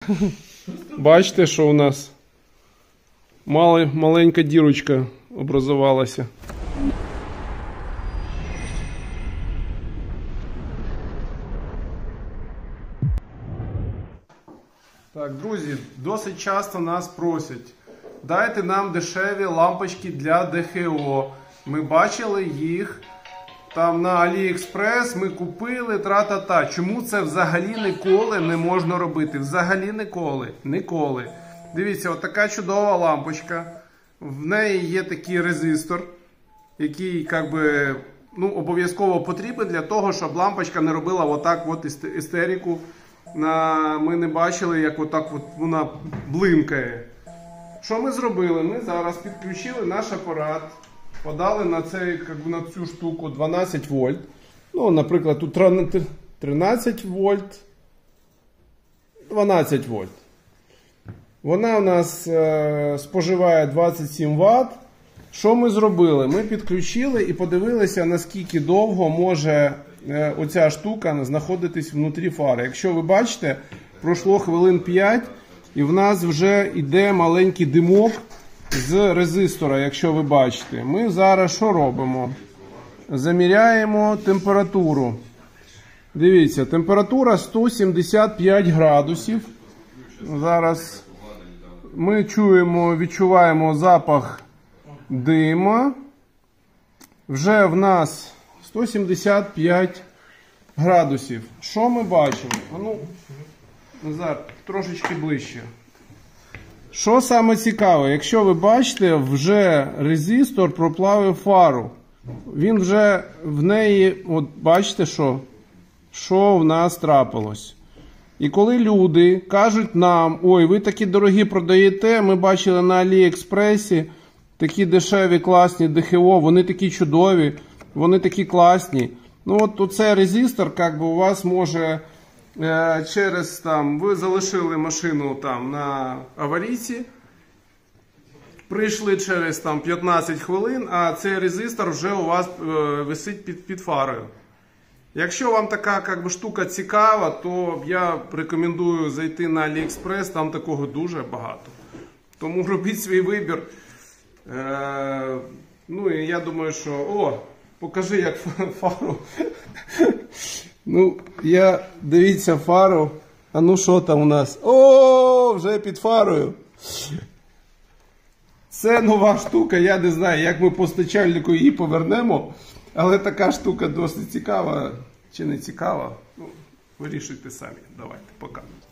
Бачите, що у нас маленька дірочка образувалася. Так, друзі, досить часто нас просять, дайте нам дешеві лампочки для ДХО. Ми бачили їх там на AliExpress, ми купили, тра-та-та. Чому це взагалі ніколи не можна робити? Взагалі ніколи. Ніколи. Дивіться, от така чудова лампочка. В неї є такий резистор, який, як би, ну, обов'язково потрібен для того, щоб лампочка не робила отак от істерику. Ми не бачили, як отак от вона блимкає. Що ми зробили? Ми зараз підключили наш апарат, подали на на цю штуку 12 вольт. Ну, наприклад, тут 13 вольт, 12 вольт. Вона у нас споживає 27 Вт. Що ми зробили? Ми підключили і подивилися, наскільки довго може оця штука знаходитись внутрі фари. Якщо ви бачите, пройшло хвилин 5 і в нас вже йде маленький димок з резистора, якщо ви бачите. Ми зараз що робимо? Заміряємо температуру. Дивіться, температура 175 градусів. Зараз ми відчуваємо запах дима. Вже в нас 175 градусів. Що ми бачимо? Ну, Назар, трошечки ближче. Що саме цікаве, якщо ви бачите, вже резистор проплавив фару. Він вже в неї, от бачите, що в нас трапилось. І коли люди кажуть нам, ой, ви такі дорогі продаєте, ми бачили на AliExpress такі дешеві, класні ДХО, вони такі чудові, вони такі класні. Ну от оцей резистор, як би, у вас може через там, ви залишили машину там на аварійці, прийшли через там 15 хвилин, а цей резистор вже у вас висить під фарою. Якщо вам така, як би, штука цікава, то я рекомендую зайти на AliExpress, там такого дуже багато. Тому робіть свій вибір. Ну і я думаю, що... О, покажи, як фару. Ну, дивіться фару. А ну що там у нас? О, вже під фарою. Це нова штука, я не знаю, як ми постачальнику її повернемо. Але така штука досить цікава чи не цікава. Ну, вирішуйте самі. Давайте, пока.